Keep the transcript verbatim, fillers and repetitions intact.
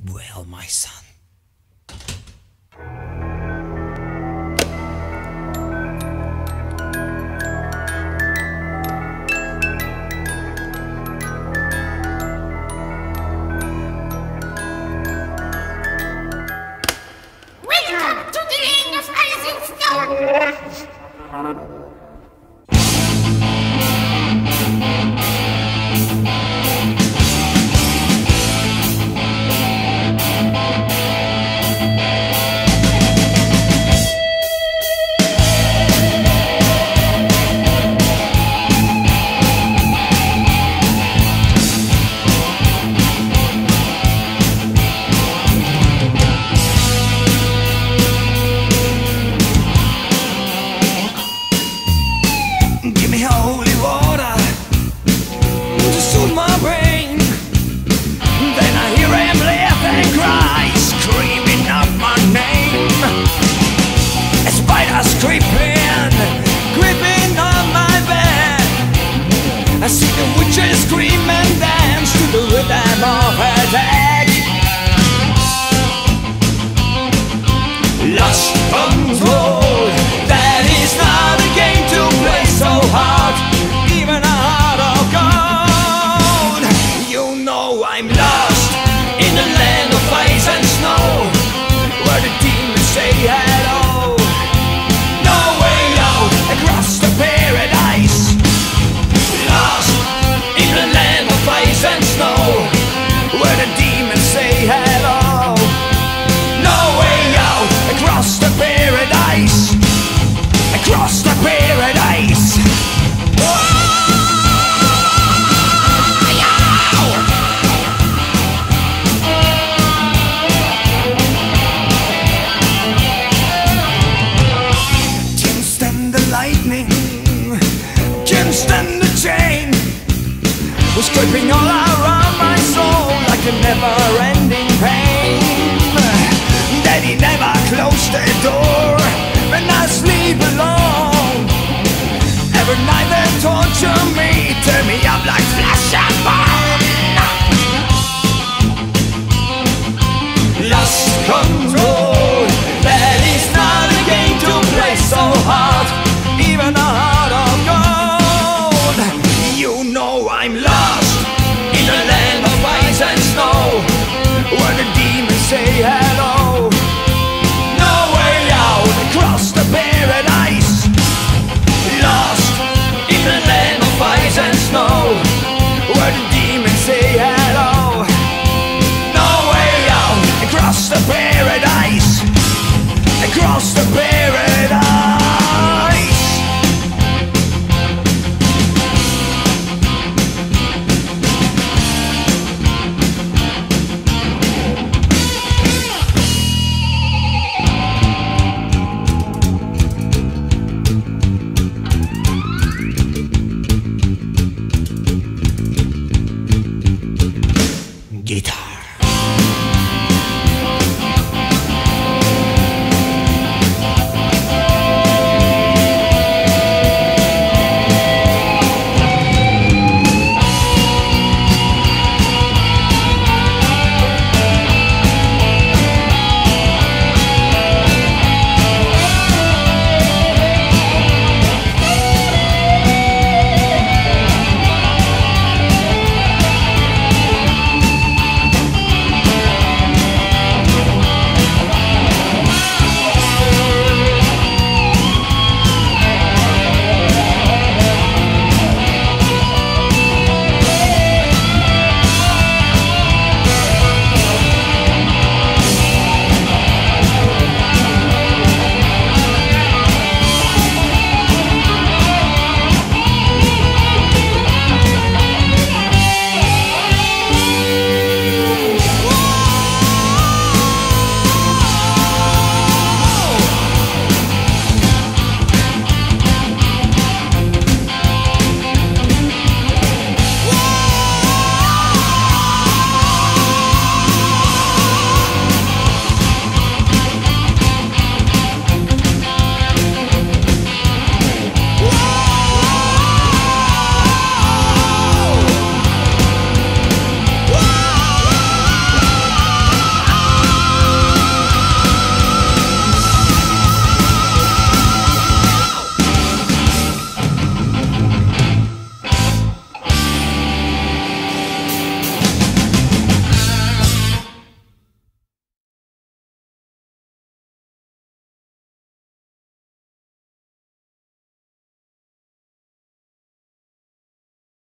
well, my son. Welcome to the land of ice and snow! I see the witches scream and dance to the rhythm of attack. Lost control, that is not a game to play so hard, even a heart of gold. You know I'm lost in the land of ice and snow, where the demons say hello. No way out across the paradise. And snow, where the demons say hello. No way out across the paradise, across the paradise. Can't stand the lightning, can't stand the chain. Was creeping all around my soul like a never-ending pain. Daddy never closed the door when I sleep alone. Every night they torture me, tear me up like flesh and bone. Lost control, that is not a game to play so hard, even a heart of gold. You know I'm lost in a land of ice and snow, where the demons say hello. No way out across the paradise. Lost in a land of ice and snow, where the demons say hello. No way out across the paradise, across the paradise. Guitar.